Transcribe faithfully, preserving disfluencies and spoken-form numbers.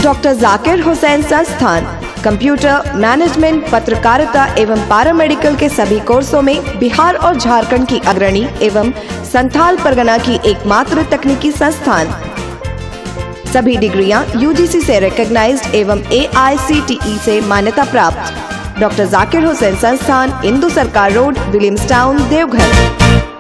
Doctor Zakir Hussain संस्थान computer, management, पत्रकारिता एवं पैरामेडिकल के सभी कोर्सों में बिहार और झारखंड की अग्रणी एवं संथाल परगना की एकमात्र तकनीकी संस्थान। सभी डिग्रियां यूजीसी से रिकॉग्नाइज्ड एवं ए आई सी टी ई से मान्यता प्राप्त। डॉक्टर जाकिर हुसैन संस्थान, इंदु सरकार रोड, विलियम्स टाउन, देवघर।